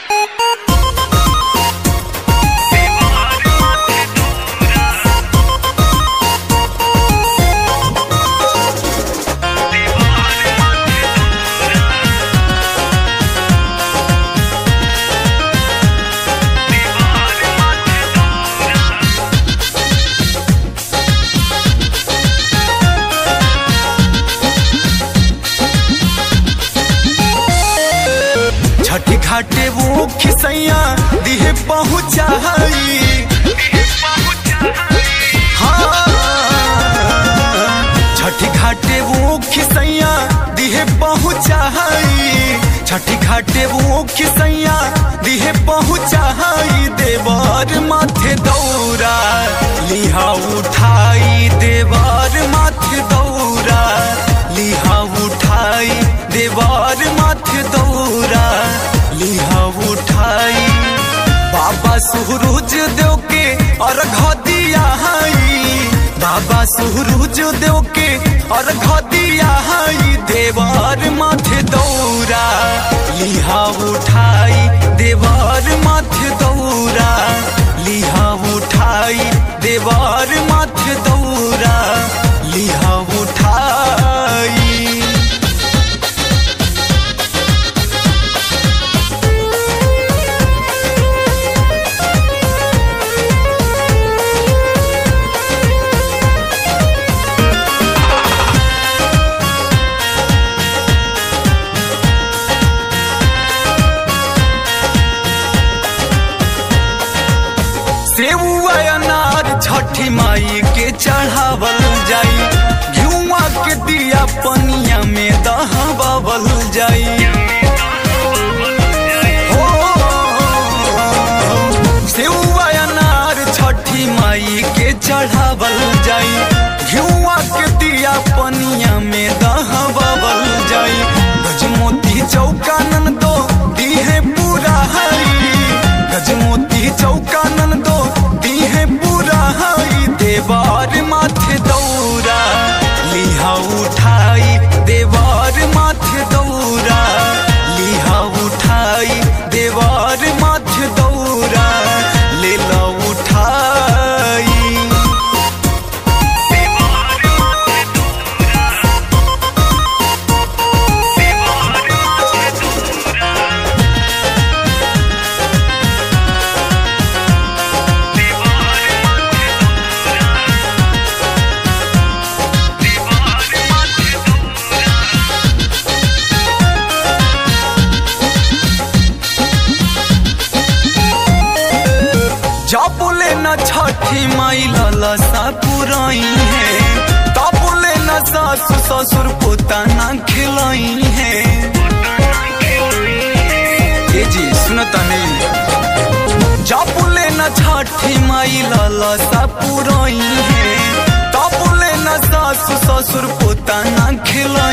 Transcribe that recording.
छठी घाटे वो खिसैया दिहे पहुँचाई। हाँ, छठी घाटे वो खिसैया दिहे पहुँचाई। छठी घाटे वो खिसैया दिहे पहुँचाई। देवर माथे दौरा लिहा उठाई। देवर माथे दौरा लिहा उठाई। देवर माथे दौरा लिहा उठाई। बाबा सूरज देव के अर्घ दिया है। बाबा सूरज देव के अर्घ दिया है। देवर माथे दौरा लिहा उठाई। देवर माथे दौरा लिहा उठाई। देवर माथे दौरा लिहा उठाई। सेउआ अनार छठी माई के चढ़ावल जाई। घिउआ के दिया पनिया में दहावल जाई। हो सेउआ अनार छठी माई के चढ़ावल जाई। घिउआ के दिया पनिया में दहावल जाई। गजमोती चौकानन दो दिहे पूरा हई। गजमोती चौकानन दो दिहे पूरा हई। देवर माथे दौरा लिहा उठाई। देवर माथे दौरा लिहा उठाई। देवर माथे दौरा ले ला उठाई। जब बोले न छठी माई लाला सा पुराई है। तब बोले न सासु ससुर पोता न खिलाई है। ये जी सुनता नहीं। जब बोले न छठी माई लाला सा पुराई है। तब बोले न सासु ससुर पोता न खिलाई।